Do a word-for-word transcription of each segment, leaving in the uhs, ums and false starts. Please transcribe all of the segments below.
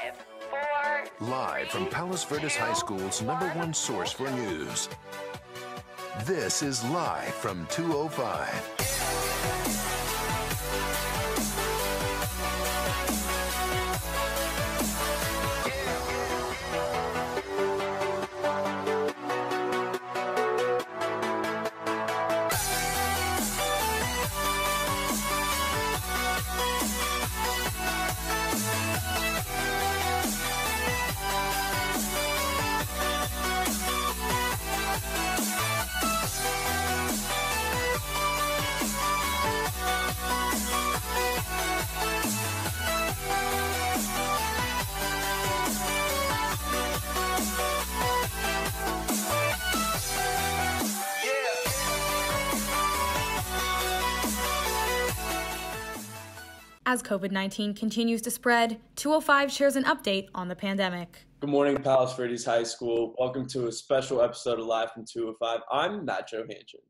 Five, four, Live from three, Palos Verdes two, High School's number one source for news. This is Live from two oh five. As COVID nineteen continues to spread, two oh five shares an update on the pandemic. Good morning, Palos Verdes High School. Welcome to a special episode of Live from two oh five. I'm Matt Johansson.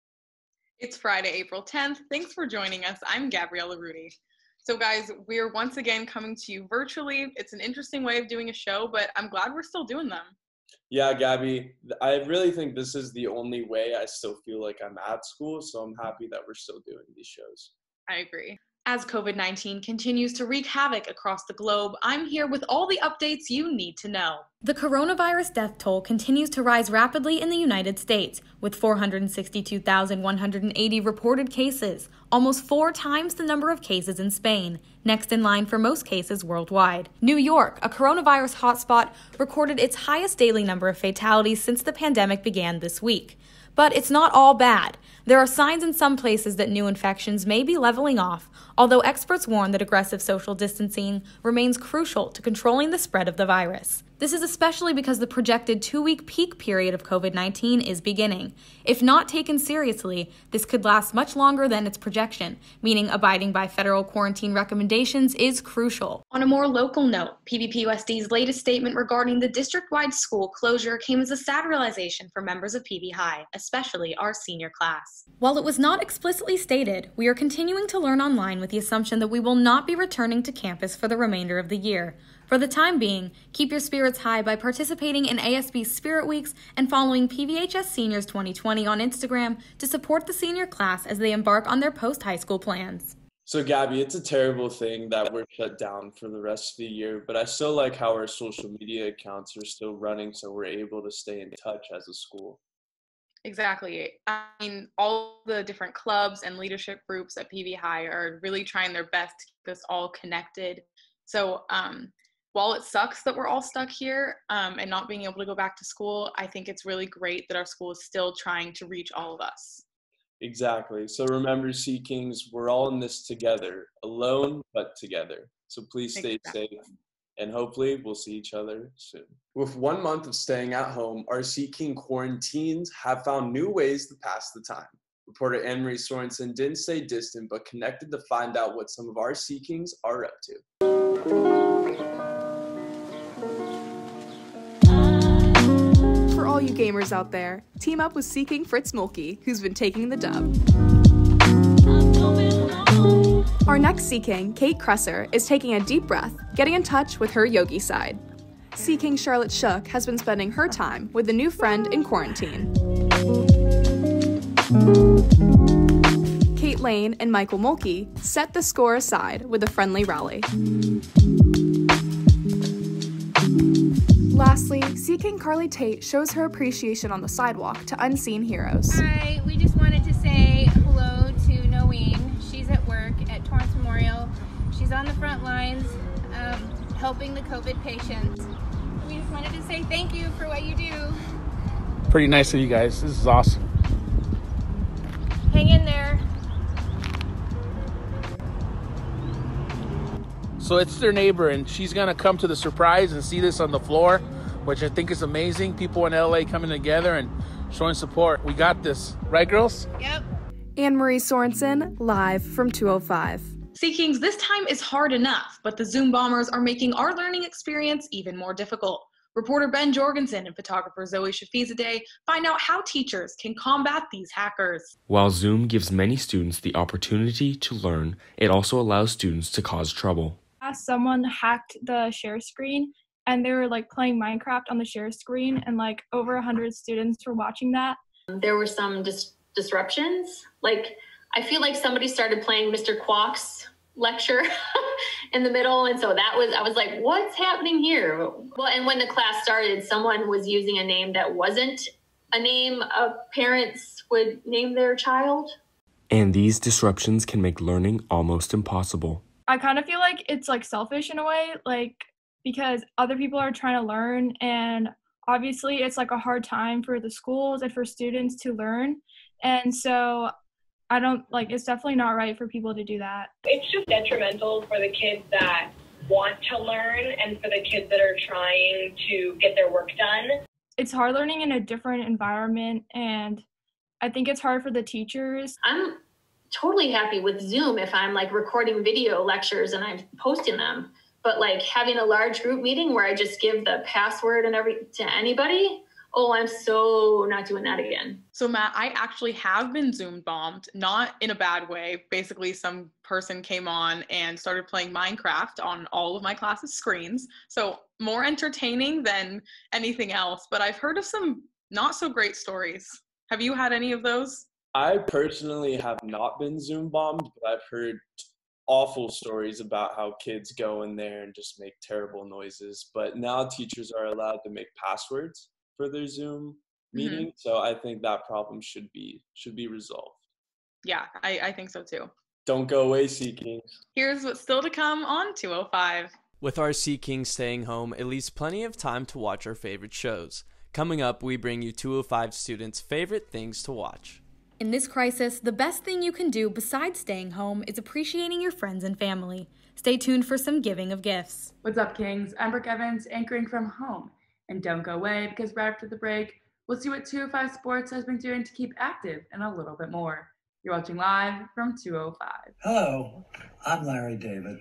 It's Friday, April tenth. Thanks for joining us. I'm Gabriella Rudy. So guys, we're once again coming to you virtually. It's an interesting way of doing a show, but I'm glad we're still doing them. Yeah, Gabby, I really think this is the only way I still feel like I'm at school, so I'm happy that we're still doing these shows. I agree. As COVID nineteen continues to wreak havoc across the globe, I'm here with all the updates you need to know. The coronavirus death toll continues to rise rapidly in the United States, with four hundred sixty-two thousand one hundred eighty reported cases, almost four times the number of cases in Spain, next in line for most cases worldwide. New York, a coronavirus hotspot, recorded its highest daily number of fatalities since the pandemic began this week. But it's not all bad. There are signs in some places that new infections may be leveling off, although experts warn that aggressive social distancing remains crucial to controlling the spread of the virus. This is especially because the projected two-week peak period of COVID nineteen is beginning. If not taken seriously, this could last much longer than its projection, meaning abiding by federal quarantine recommendations is crucial. On a more local note, P V P U S D's latest statement regarding the district-wide school closure came as a sad realization for members of P V High, especially our senior class. While it was not explicitly stated, we are continuing to learn online with the assumption that we will not be returning to campus for the remainder of the year. For the time being, keep your spirits high by participating in A S B's Spirit Weeks and following P V H S Seniors twenty twenty on Instagram to support the senior class as they embark on their post-high school plans. So, Gabby, it's a terrible thing that we're shut down for the rest of the year, but I still like how our social media accounts are still running so we're able to stay in touch as a school. Exactly. I mean, all the different clubs and leadership groups at P V High are really trying their best to keep us all connected. So, um, while it sucks that we're all stuck here um, and not being able to go back to school, I think it's really great that our school is still trying to reach all of us. Exactly. So remember, Sea Kings, we're all in this together, alone but together. So please stay Exactly. safe, and hopefully we'll see each other soon. With one month of staying at home, our Sea King quarantines have found new ways to pass the time. Reporter Anne-Marie Sorensen didn't stay distant, but connected to find out what some of our Sea Kings are up to. For all you gamers out there, team up with Sea King Fritz Mulkey, who's been taking the dub. Our next Sea King, Kate Kresser, is taking a deep breath, getting in touch with her yogi side. Sea King Charlotte Shook has been spending her time with a new friend in quarantine. Kate Lane and Michael Mulkey set the score aside with a friendly rally. Lastly, Sea King Carly Tate shows her appreciation on the sidewalk to unseen heroes. Hi, we just wanted to say hello to Noeen. She's at work at Torrance Memorial. She's on the front lines um, helping the COVID patients. We just wanted to say thank you for what you do. Pretty nice of you guys. This is awesome. Hang in there. So it's their neighbor, and she's going to come to the surprise and see this on the floor, which I think is amazing. People in L A coming together and showing support. We got this. Right, girls? Yep. Anne-Marie Sorensen, live from two oh five. Sea Kings, this time is hard enough, but the Zoom bombers are making our learning experience even more difficult. Reporter Ben Jorgensen and photographer Zoe Shafizadeh find out how teachers can combat these hackers. While Zoom gives many students the opportunity to learn, it also allows students to cause trouble. Someone hacked the share screen and they were like playing Minecraft on the share screen, and like over a hundred students were watching that. There were some dis- disruptions. Like, I feel like somebody started playing Mister Quack's lecture in the middle. And so that was, I was like, what's happening here? Well, and when the class started, someone was using a name that wasn't a name of parents would name their child. And these disruptions can make learning almost impossible. I kind of feel like it's like selfish in a way, like because other people are trying to learn, and obviously it's like a hard time for the schools and for students to learn. And so I don't like, it's definitely not right for people to do that. It's just detrimental for the kids that want to learn and for the kids that are trying to get their work done. It's hard learning in a different environment, and I think it's hard for the teachers. I'm totally happy with Zoom if I'm like recording video lectures and I'm posting them, but like having a large group meeting where I just give the password and every to anybody, oh, I'm so not doing that again. So Matt, I actually have been Zoom bombed, not in a bad way. Basically, some person came on and started playing Minecraft on all of my class's screens. So more entertaining than anything else, but I've heard of some not so great stories. Have you had any of those? I personally have not been Zoom bombed, but I've heard awful stories about how kids go in there and just make terrible noises. But now teachers are allowed to make passwords for their Zoom meeting, mm-hmm. so I think that problem should be should be resolved. Yeah, I, I think so too. Don't go away, Sea Kings. Here's what's still to come on two oh five. With our Sea Kings staying home, it leaves plenty of time to watch our favorite shows. Coming up, we bring you two oh five students' favorite things to watch. In this crisis, the best thing you can do besides staying home is appreciating your friends and family. Stay tuned for some giving of gifts. What's up, Kings? I'm Brooke Evans, anchoring from home. And don't go away, because right after the break, we'll see what two oh five Sports has been doing to keep active and a little bit more. You're watching live from two oh five. Hello, I'm Larry David.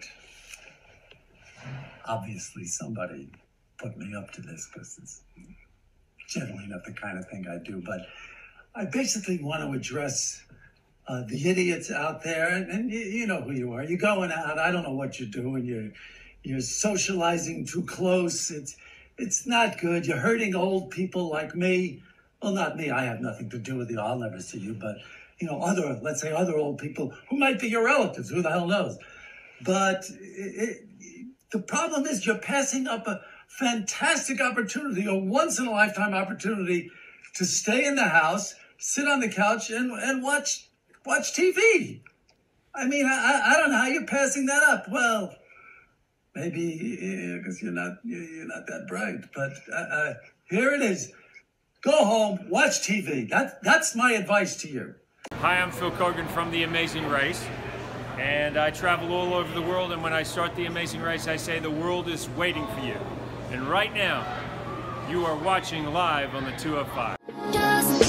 Obviously, somebody put me up to this because it's generally not the kind of thing I do, but I basically want to address uh, the idiots out there, and, and you, you know who you are. You're going out, I don't know what you're doing, you're, you're socializing too close, it's It's not good. You're hurting old people like me. Well, not me. I have nothing to do with you. I'll never see you. But, you know, other, let's say other old people who might be your relatives. Who the hell knows? But it, it, the problem is you're passing up a fantastic opportunity, a once-in-a-lifetime opportunity to stay in the house, sit on the couch, and, and watch watch T V. I mean, I, I don't know how you're passing that up. Well, maybe because you're not you're not that bright, but uh, uh, here it is. Go home, watch T V. That that's my advice to you. Hi, I'm Phil Kogan from The Amazing Race, and I travel all over the world. And when I start The Amazing Race, I say the world is waiting for you. And right now, you are watching live on the two oh five. Just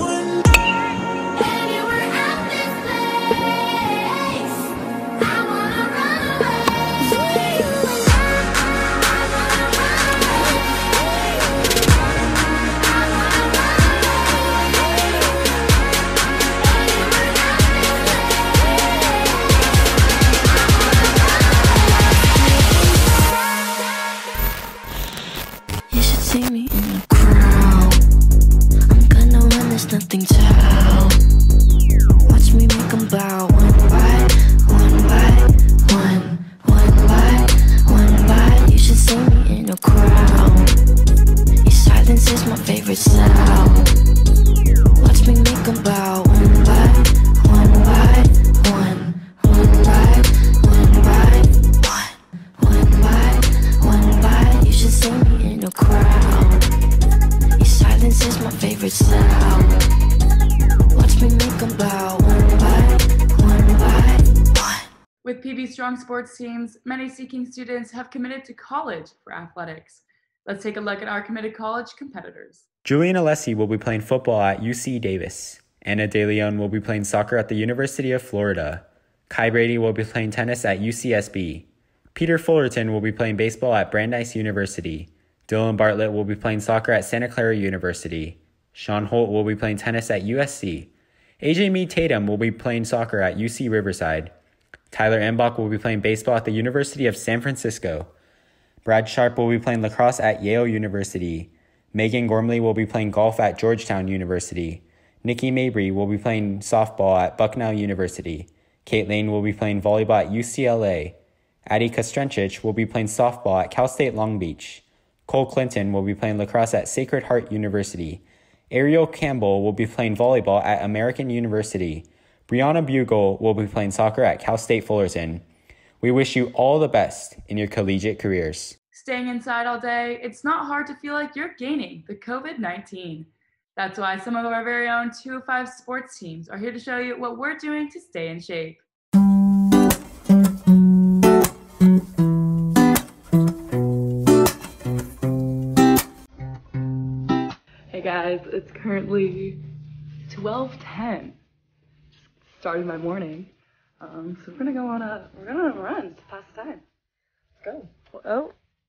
nothing to help. Watch me make them bow one by one by one, one by one by. You should see me in a crowd. Your silence is my favorite sound. Watch me make them bow one by one by one, one by one by one, one by one by. You should see me in a crowd. Your silence is my favorite sound. Watch me make them bow one by one by one. With P V Strong sports teams, many Sea Kings students have committed to college for athletics. Let's take a look at our committed college competitors. Julian Alessi will be playing football at U C Davis. Anna De Leon will be playing soccer at the University of Florida. Kai Brady will be playing tennis at U C S B. Peter Fullerton will be playing baseball at Brandeis University. Dylan Bartlett will be playing soccer at Santa Clara University. Sean Holt will be playing tennis at U S C. A J Mead Tatum will be playing soccer at U C Riverside. Tyler Embach will be playing baseball at the University of San Francisco. Brad Sharp will be playing lacrosse at Yale University. Megan Gormley will be playing golf at Georgetown University. Nikki Mabry will be playing softball at Bucknell University. Kate Lane will be playing volleyball at U C L A. Addie Kostrencic will be playing softball at Cal State Long Beach. Cole Clinton will be playing lacrosse at Sacred Heart University. Ariel Campbell will be playing volleyball at American University. Brianna Bugle will be playing soccer at Cal State Fullerton. We wish you all the best in your collegiate careers. Staying inside all day, it's not hard to feel like you're gaining the COVID nineteen. That's why some of our very own two oh five sports teams are here to show you what we're doing to stay in shape. Hey guys, it's currently twelve ten. Starting my morning. Um, so we're gonna go on a we're gonna run to pass the time. Let's go. Oh.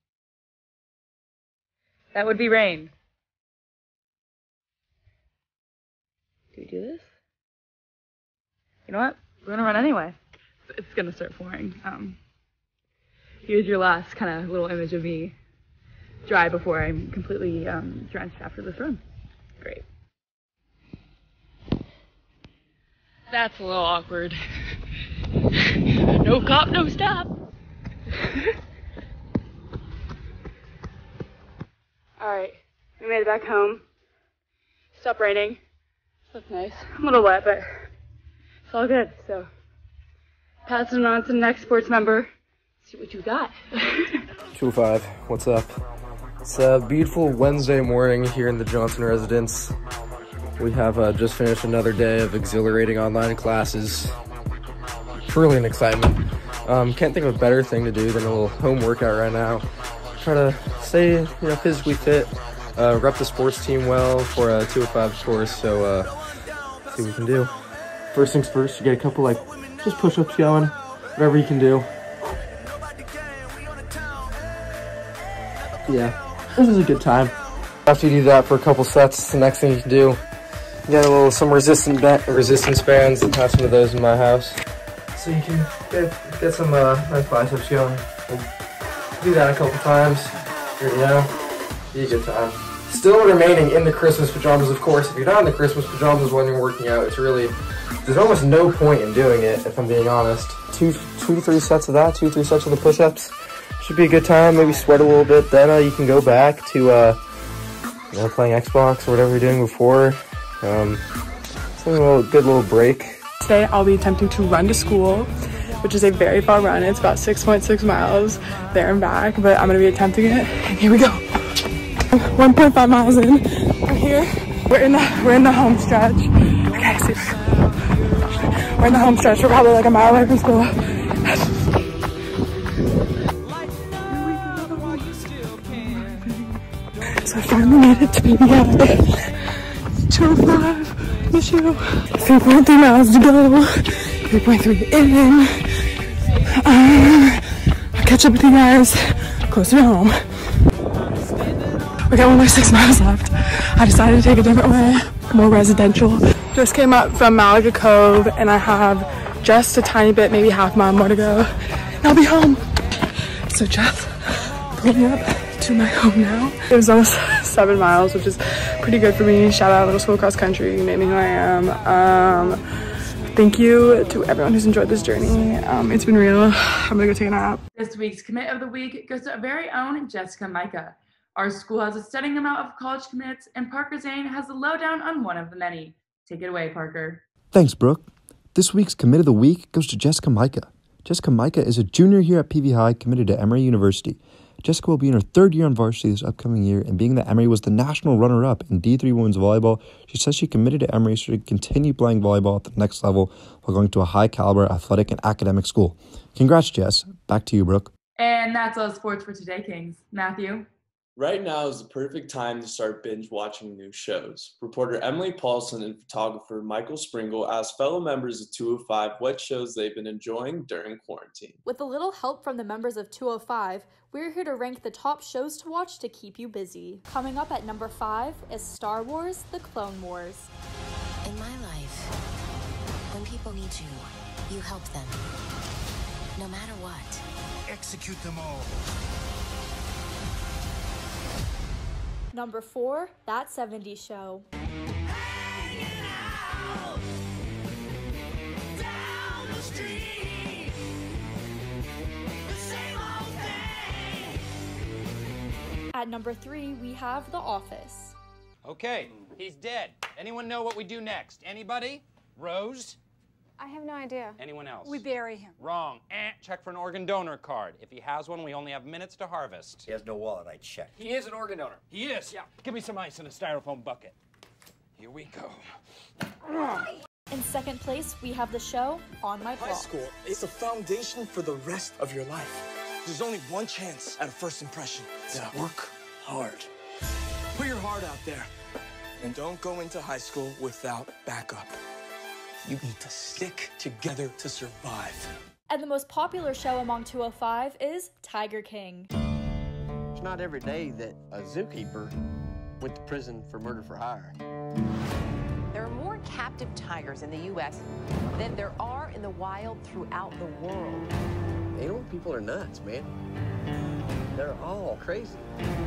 That would be rain. Do we do this? You know what? We're gonna run anyway. It's gonna start pouring. Um, here's your last kind of little image of me dry before I'm completely um, drenched after this run. Great. That's a little awkward. No cop, no stop. Alright, we made it back home. Stopped raining. That's nice. I'm a little wet, but it's all good. So, passing it on to the next sports member. See what you got. two oh five, what's up? It's a beautiful Wednesday morning here in the Johnson residence. We have uh, just finished another day of exhilarating online classes. Truly an excitement. Um, can't think of a better thing to do than a little home workout right now. Try to stay, you know, physically fit, uh, rep the sports team well for a two oh five course. So uh, see what we can do. First things first, you get a couple like just push-ups going, whatever you can do. Yeah, this is a good time. After you do that for a couple sets, the next thing you can do, you get a little some resistant resistance bands. I have some of those in my house, so you can get get some uh, nice biceps going. We'll do that a couple times. Here you know, be a good time. Still remaining in the Christmas pajamas, of course. If you're not in the Christmas pajamas when you're working out, it's really there's almost no point in doing it. If I'm being honest, two two to three sets of that, two three sets of the push-ups should be a good time. Maybe sweat a little bit. Then uh, you can go back to uh, you know, playing Xbox or whatever you're doing before. Um, something a little, good little break. Today I'll be attempting to run to school, which is a very far run. It's about six point six miles there and back, but I'm gonna be attempting it. And here we go. one point five miles in. We're here. We're in the we're in the home stretch. Okay, see. We're in the home stretch. We're probably like a mile away from school. So I finally made it to P V I. two oh five, miss you. three point three miles to go. three point three in. Um, I'll catch up with you guys closer to home. We got one more six miles left. I decided to take a different way, more residential. Just came up from Malaga Cove and I have just a tiny bit, maybe half a mile more to go. And I'll be home. So just pulling up to my home now. It was almost seven miles, which is pretty good for me. Shout out Little School Cross Country, made me who I am. Um, thank you to everyone who's enjoyed this journey. Um, it's been real. I'm gonna go take a nap. This week's commit of the week goes to our very own Jessica Micah. Our school has a stunning amount of college commits, and Parker Zane has the lowdown on one of the many. Take it away, Parker. Thanks, Brooke. This week's commit of the week goes to Jessica Micah. Jessica Micah is a junior here at P V High, committed to Emory University. Jessica will be in her third year on varsity this upcoming year, and being that Emory was the national runner-up in D three women's volleyball, she says she committed to Emory so she can continue playing volleyball at the next level while going to a high-caliber athletic and academic school. Congrats, Jess. Back to you, Brooke. And that's all sports for today, Kings. Matthew? Right now is the perfect time to start binge watching new shows. Reporter Emily Paulson and photographer Michael Springle asked fellow members of two oh five what shows they've been enjoying during quarantine. With a little help from the members of two oh five, we're here to rank the top shows to watch to keep you busy. Coming up at number five is Star Wars: The Clone Wars. In my life, when people need you, you help them. no matter what. Execute them all. Number four, That seventies Show. At number three, we have The Office. Okay, he's dead. Anyone know what we do next? Anybody? Rose? I have no idea. Anyone else? We bury him. Wrong. Eh, check for an organ donor card. If he has one, we only have minutes to harvest. He has no wallet, I checked. He is an organ donor. He is? Yeah. Give me some ice in a styrofoam bucket. Here we go. In second place, we have the show On My Block. High school is the foundation for the rest of your life. There's only one chance at a first impression. Yeah. Work hard. Put your heart out there. And don't go into high school without backup. You need to stick together to survive. And the most popular show among two oh five is Tiger King. It's not every day that a zookeeper went to prison for murder for hire. There are more captive tigers in the U S than there are in the wild throughout the world. Animal people are nuts, man. They're all crazy.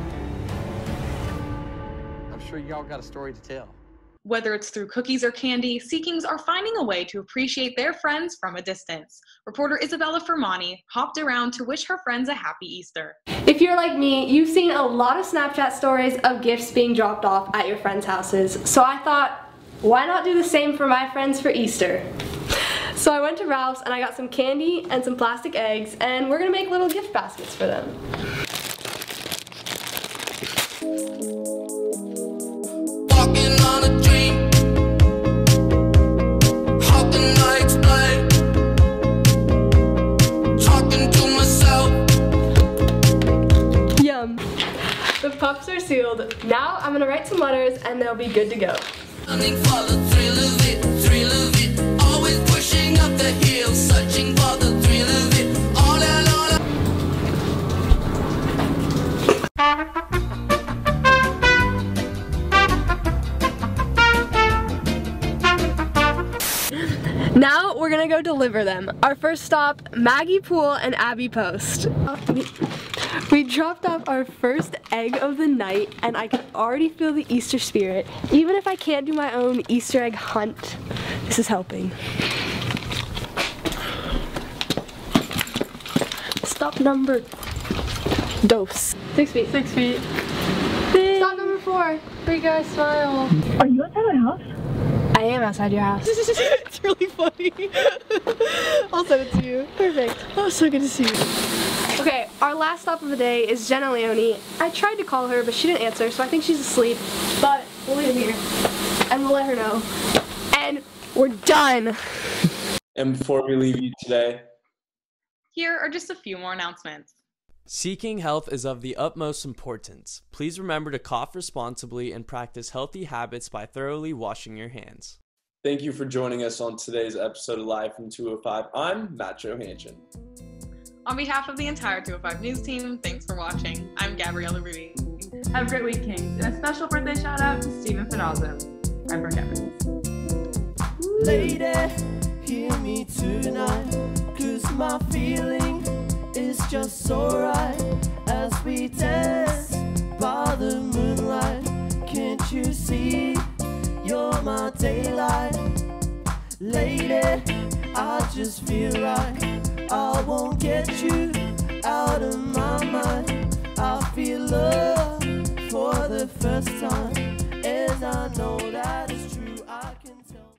I'm sure y'all got a story to tell. Whether it's through cookies or candy, Sea Kings are finding a way to appreciate their friends from a distance. Reporter Isabella Fermani hopped around to wish her friends a happy Easter. If you're like me, you've seen a lot of Snapchat stories of gifts being dropped off at your friends' houses. So I thought, why not do the same for my friends for Easter? So I went to Ralph's and I got some candy and some plastic eggs, and we're gonna make little gift baskets for them. Walking on a dream, hoping I explain, talking to myself. Yum. The puffs are sealed. Now I'm gonna write some letters and they'll be good to go. Running for the thrill of it, thrill of it, always pushing up the hill, searching for the thrill of it, all that, all that. Now we're gonna go deliver them. Our first stop, Maggie Pool and Abby Post. We dropped off our first egg of the night and I can already feel the Easter spirit. Even if I can't do my own Easter egg hunt, this is helping. Stop number dos. Six feet. Six feet. Stop number four. Three guys smile. Are you outside my house? I am outside your house. It's really funny. I'll send it to you. Perfect. Oh, so good to see you. Okay, our last stop of the day is Jenna Leone. I tried to call her, but she didn't answer, so I think she's asleep. But we'll leave her here, and we'll let her know. And we're done. And before we leave you today, here are just a few more announcements. Seeking health is of the utmost importance. Please remember to cough responsibly and practice healthy habits by thoroughly washing your hands. thank you for joining us on today's episode of Live from two oh five. I'm Matt Johansson. On behalf of the entire two oh five News team, thanks for watching. I'm Gabriella Rudy. Have a great week, Kings. And a special birthday shout out to Stephen Finazzo. I'm Brooke Evans. Lady, hear me tonight, 'cause my feeling is just so right as we dance by the moonlight. Can't you see you're my daylight? Lady, I just feel right. I won't get you out of my mind. I feel love for the first time.